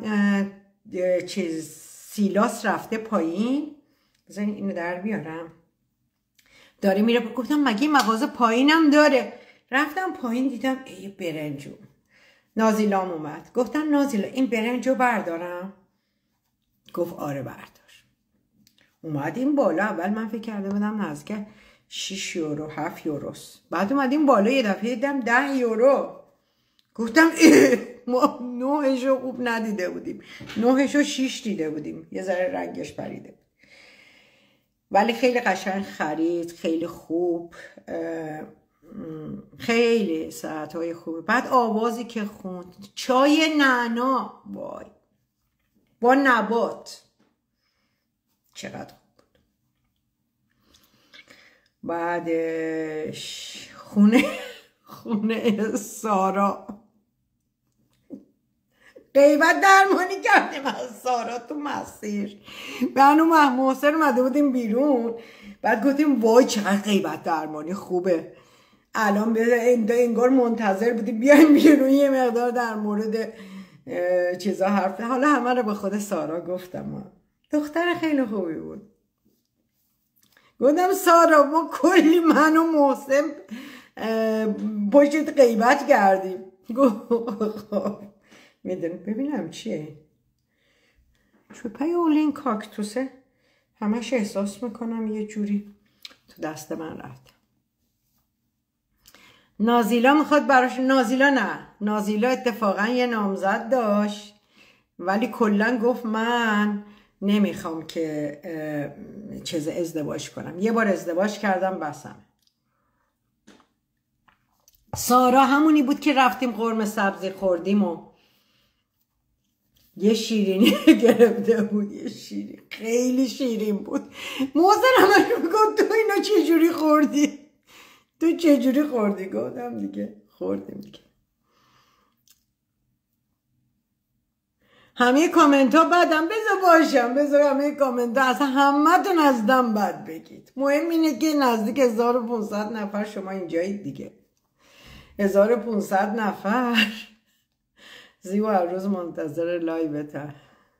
سیلاس رفته پایین، بذار اینو در بیارم، داره میره، گفتم مگه مغازه پایینم داره؟ رفتم پایین دیدم ای برنجو. نازیلام اومد، گفتم نازیلا این برنجو بردارم؟ گفت آره بردار. اومدیم بالا، اول من فکر کرده بودم نزدیک 6 یورو 7 یوروست. بعد اومدیم بالا یه دفعه دیدم 10 یورو. گفتم ما 9شو خوب ندیده بودیم، 9شو 6 دیده بودیم، یه ذره رنگش پریده بود. ولی خیلی قشنگ خرید، خیلی خوب، خیلی ساعتهای خوبه. بعد آوازی که خوند چای نعنا، وای با نبات، چقدر خوب بود. بعدش خونه سارا، غیبت درمانی کردیم از سارا تو مسیر. بنو محسن اومده بودیم بیرون، بعد گفتیم وای چقدر غیبت درمانی خوبه، الان انگار منتظر بودیم بیایم بیرون یه مقدار در مورد چیزا حرف. حالا همه رو به خود سارا گفتم، دختر خیلی خوبی بود. گفتم سارا ما کلی من و محسن پشت غیبت کردیم. میدونی ببینم چیه؟ چوبای اولین کاکتوسه همش احساس میکنم یه جوری تو دست من رفت. نازیلا میخواد براش، نازیلا اتفاقا یه نامزد داشت ولی کلا گفت من نمیخوام که ازدواج کنم. یه بار ازدواج کردم بسم. سارا همونی بود که رفتیم قرمه سبزی خوردیم و یه شیرینی گرفته بود، یه شیرین خیلی شیرین بود. موزن همش میگفت تو اینا چجوری خوردی؟ تو چجوری خوردی؟ گفتم دیگه خوردیم دیگه. همه کامنت ها بدم، بذار همه کامنت ها اصلا همه تون از دم بد بگید. مهم اینه که نزدیک 1500 نفر شما اینجایید دیگه. 1500 نفر. زیبا هر روز منتظر لایوته.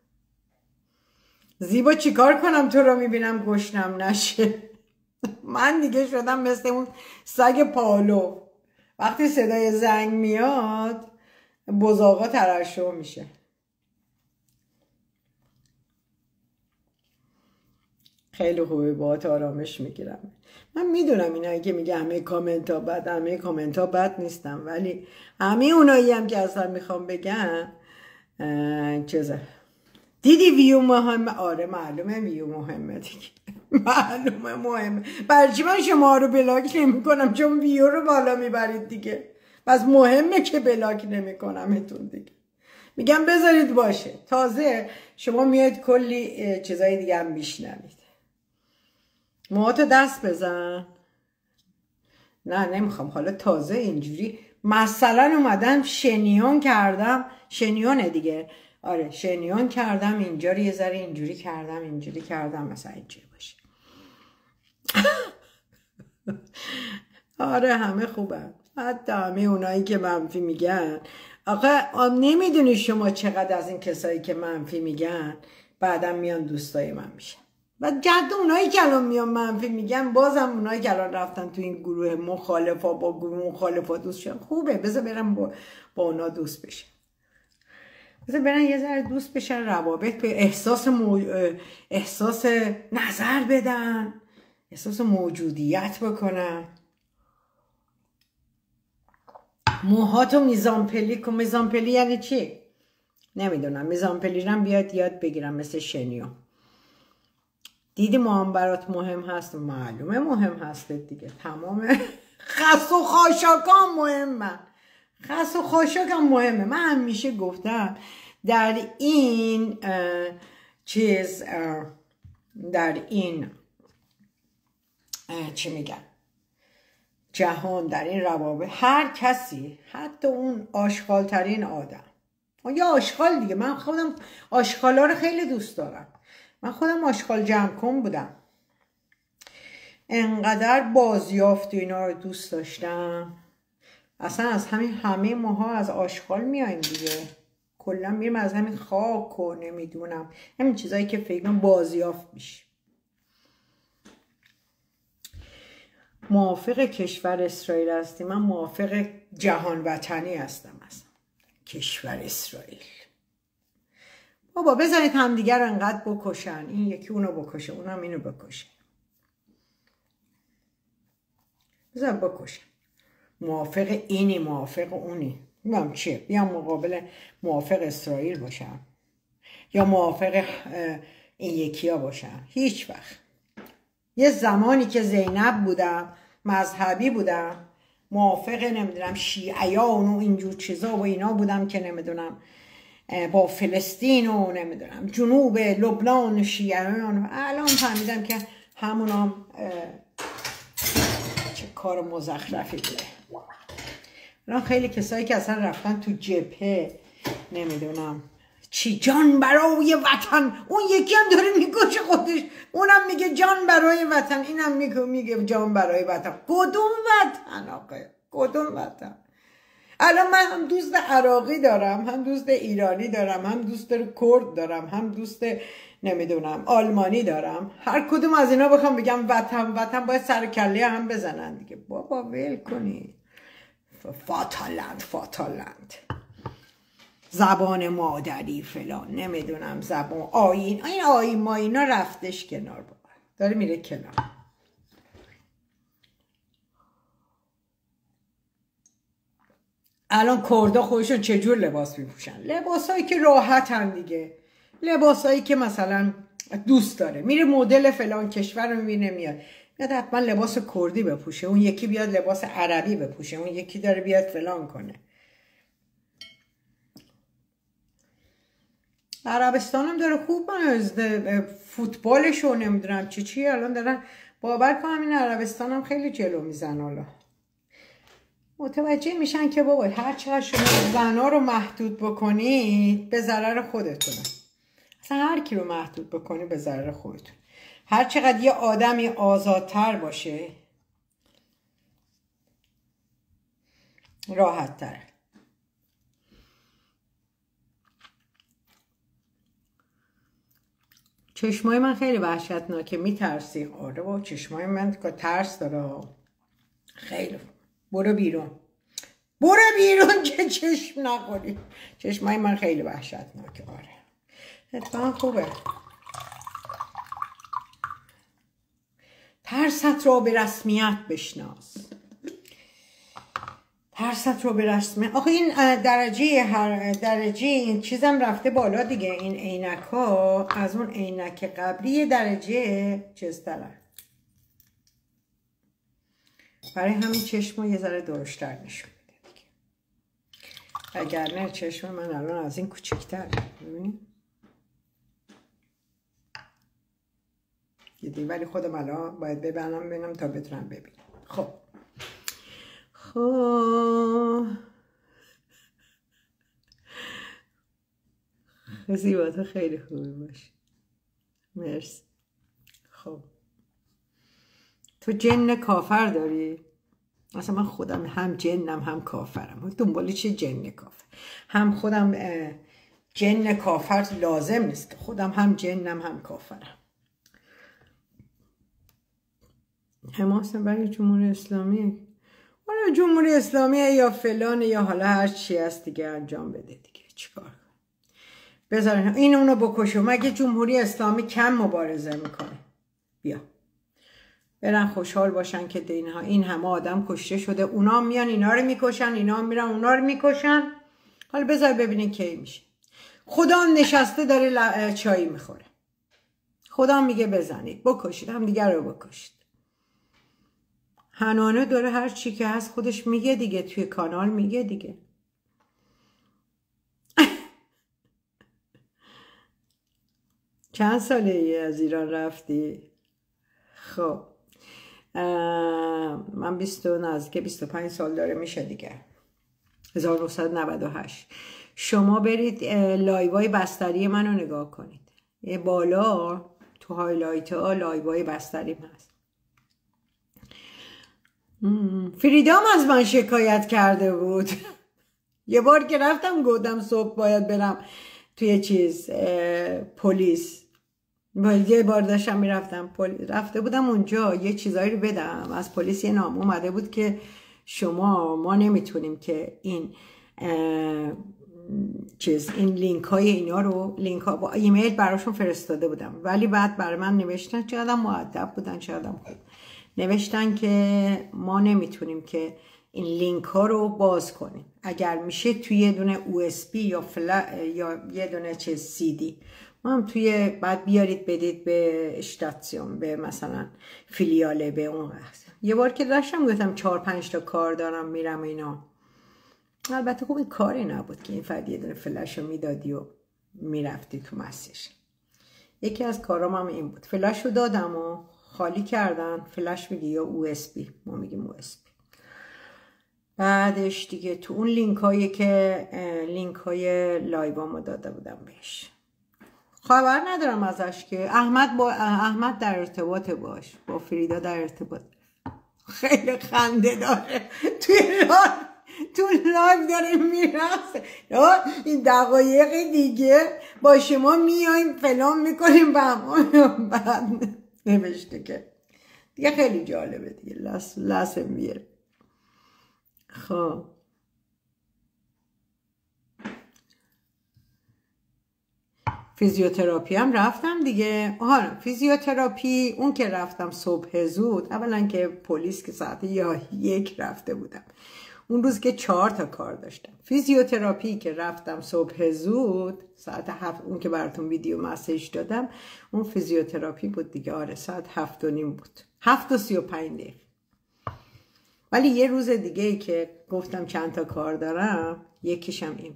زیبا چیکار کنم تو رو میبینم گشنم نشه؟ من دیگه شدم مثل اون سگ پالو، وقتی صدای زنگ میاد بزاقا ترشح میشه. خیلی خوبه، باهات آرامش میگیرم. من میدونم اینایی که میگه همه کامنت ها بد، همه کامنت ها بد نیستم، ولی همه اونایی هم که اصلا میخوام بگم چیزه. دیدی ویو مهمه؟ آره معلومه ویو مهمه دیگه. معلومه مهمه. برچی من شما رو بلاک نمی کنم چون ویو رو بالا میبرید دیگه. بس مهمه که بلاک نمی کنم اتون دیگه. میگم بذارید باشه. تازه شما میاد کلی چیزای دیگه هم میشنوید. موهاتو دست بزن. نه نمیخوام. حالا تازه اینجوری مثلا اومدم شنیون کردم. شنیونه دیگه. آره شنیون کردم، اینجا رو یه ذره اینجوری کردم، اینجوری کردم، مثلا اینجوری باشه. آره همه خوبن، حتی همه اونایی که منفی میگن. آقا نمیدونی شما چقدر از این کسایی که منفی میگن بعدم میان دوستای من میشن. و جد اونایی که الان میان منفی میگن، بازم اونایی که الان رفتن تو این گروه مخالفا با گروه مخالفا دوست شدن، خوبه، بذار برم با اونا دوست بشن. بذار برن یه ذره دوست بشن، روابط به احساس نظر بدن، احساس موجودیت بکنن. موهاتو میزانپلی کن. میزانپلی یعنی چی؟ نمیدونم. میزانپلی رم بیاد یاد بگیرم مثل شنیو. دیدی موهام برات مهم هست؟ معلومه مهم هست دیگه. تمام خس و خاشاکام مهمه. خس و خاشاکم مهمه. من همیشه گفتم در این در این چی میگن جهان، در این روابط، هر کسی، حتی اون آشغالترین آدم یا آشغال دیگه، من خودم آشغالا رو خیلی دوست دارم. من خودم آشغال جمع کن بودم، انقدر بازیافت اینا رو دوست داشتم. اصلا از همه ماها از آشغال میایم دیگه، کلا میریم از همین خاک و نمیدونم همین چیزایی که فکر کنم بازیافت میشه. موافق کشور اسرائیل هستی؟ من موافق جهان وطنی هستم. اصلا کشور اسرائیل بابا بذارید همدیگر رو انقدر بکشن، این یکی اونو بکشه، اونم اینو بکشه، بذار بکشن. موافق اینی، موافق اونی، میگم چیه؟ بیام مقابل موافق اسرائیل باشم یا موافق این یکی ها باشم؟ هیچ وقت. یه زمانی که زینب بودم، مذهبی بودم، موافق نمیدونم شیعیان و اینجور چیزا و اینا بودم که نمیدونم با فلسطین و نمیدونم جنوب لبنان شیعیان. الان فهمیدم که همونام چه کار مزخرفی بوده. الان خیلی کسایی که اصلا رفتن تو جبهه نمیدونم چی، جان برای وطن، اون یکی هم داره میکشه خودش، اونم میگه جان برای وطن، اینم میگه جان برای وطن. کدوم وطن آقا؟ کدوم وطن؟ الان من هم دوست عراقی دارم، هم دوست ایرانی دارم، هم دوست کرد دارم، هم دوست نمیدونم آلمانی دارم. هر کدوم از اینا بخوام بگم وطن باید سر کله هم بزنن دیگه. بابا ول کنی. فاتالند زبان مادری فلان نمیدونم زبان آیین ما اینا رفتش کنار، بابا داره میره کنار. الان کردا خودشون چجور لباس میپوشن؟ لباسایی که راحتن دیگه، لباسایی که مثلا دوست داره، میره مدل فلان کشور رو میبینه میاد حتما لباس کردی بپوشه، اون یکی بیاد لباس عربی بپوشه، اون یکی داره بیاد فلان کنه. عربستان هم داره خوب فوتبالشو نمیدونم چی الان دارن، باور کنم این عربستان هم خیلی جلو میزن. حالا متوجه میشن که بابا هر چقدر شما زنا رو محدود بکنید به ضرر خودتونه. اصلا هر کی رو محدود بکنی به ضرر خودتون. هر چقدر یه آدمی آزادتر باشه راحت تر. چشمای من خیلی وحشتناکه، میترسی؟ آره با چشمای من ترس داره خیلی. برو بیرون که چشم نخوری. چشمای من خیلی وحشتناکه. آره اتفاقا خوبه. ترست را به رسمیت بشناس. ترست رو به رسمیت. آخه این درجه این چیزم رفته بالا دیگه. این عینک ها از اون عینک قبلی درجه چیزتره، برای همین چشم یه ذره درشتر نشون میده دیگه. اگر نه چشم من الان از این کوچکتر ببینید دیدی، ولی خودم الان باید ببینم تا بتونم ببینم. خب زیبا، خیلی خوبی باشه. مرسی. خب تو جن کافر داری؟ اصلا من خودم هم جنم هم کافرم. دنبال چه جن کافر؟ هم خودم جن کافر لازم نیست که خودم هم جنم هم کافرم. حماس برای جمهوری اسلامی، حالا جمهوری اسلامی یا فلان یا حالا هر چی هست دیگه انجام بده دیگه. چیکار بذارین این اونو بکشه؟ مگه جمهوری اسلامی کم مبارزه میکنه؟ بیا برن خوشحال باشن که این همه آدم کشته شده، اونا میان اینا رو میکشن، اینا میرن اونا رو میکشن. حالا بذار ببینین کی میشه. خدا هم نشسته داره چای میخوره، خدا هم میگه بزنید بکشید هم دیگر رو بکشید. حنانه داره هر چی که هست خودش میگه دیگه، توی کانال میگه دیگه. چند ساله ای از ایران رفتی؟ خب من 25 سال داره میشه دیگه. 1998. شما برید لایوای بستری منو نگاه کنید. یه بالا تو هایلایت ها لایوای بستریم هست. فریدام از من شکایت کرده بود. یه بار که رفتم گفتم صبح باید برم توی پلیس. یه بار داشتم میرفتم رفته بودم اونجا یه چیزایی رو بدم. از پلیس یه نام اومده بود که ما نمیتونیم که این لینک های اینا رو با ایمیل براشون فرستاده بودم، ولی بعد برای من نوشتن، چقدر مؤدب بودن، چقدر خوب نوشتن که ما نمیتونیم که این لینک ها رو باز کنیم. اگر میشه توی یه دونه USB یا یه دونه CD ما هم توی بعد بیارید بدید به اشتاتسیون، به مثلا فیلیاله، به اون قصد. یه بار که داشتم گفتم 4-5 تا کار دارم میرم اینا. البته خب این کاری نبود که این فقط یه دونه فلش رو میدادی و میرفتی تو مسیج. یکی از کارام هم این بود، فلش رو دادم و خالی کردن. فلش میگی یا USB، ما میگیم USB. بعدش دیگه تو اون لینک های لایوامو داده بودم بهش. خبر ندارم ازش که احمد در ارتباط باش، با فریدا در ارتباط. خیلی خنده داره تو لایو داره میرسه. این دقایق دیگه با شما میایم فلان میکنیم بعد نوشته که دیگه خیلی جالبه دیگه. لازم میره. خب فیزیوتراپی هم رفتم دیگه. فیزیوتراپی اون که رفتم صبح زود، اولا که پلیس که ساعت 1 رفته بودم، اون روز که 4 تا کار داشتم. فیزیوتراپی که رفتم صبح زود ساعت 7، اون که براتون ویدیو مسیج دادم، اون فیزیوتراپی بود دیگه. ساعت 7:30 بود، 7:35. ولی یه روز دیگه ای که گفتم چند تا کار دارم، یکیشم این بود.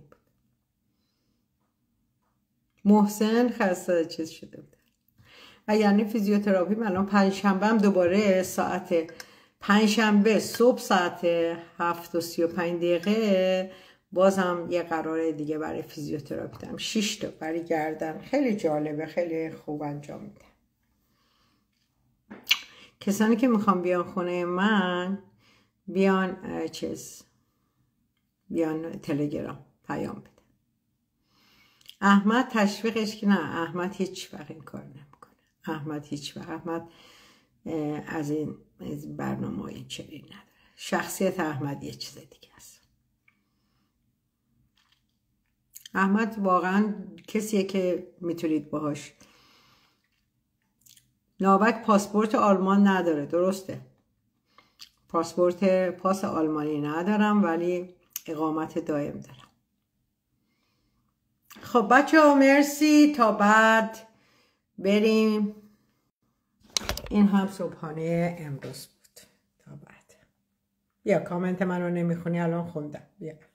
محسن خسته چیز شده بود. و یعنی فیزیوتراپی من الان پنجشنبه هم دوباره پنجشنبه صبح ساعت 7:35 بازم یه قرار دیگه برای فیزیوتراپی دارم. 6 تا برای گردن. خیلی جالبه، خیلی خوب انجام میده. کسانی که میخوام بیان خونه من بیان تلگرام پیام بده. احمد تشویقش که نه، احمد هیچ وقت این کار نمیکنه. احمد از این برنامه های چنین نداره. شخصیت احمد یه چیز دیگه است. احمد واقعا کسیه که میتونید باهاش ناوک پاسپورت آلمان نداره، درسته؟ پاس آلمانی ندارم ولی اقامت دائم دارم. خب بچه ها مرسی، تا بعد بریم. این هم صبحانه امروز بود. تا بعد. بیا کامنت منو نمیخونی، الان خوندم. بیا.